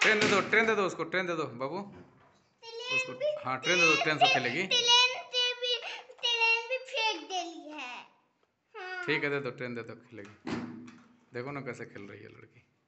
Train दे दो उसको, train दे दो बाबू उसको। हाँ ट्रेन दे दो, ट्रेन से खेलेगी। ट्रेन भी फेंक देली है। हाँ। ठीक है दे दो, ट्रेन दे दो खेलेगी। देखो ना कैसे खेल रही है लड़की।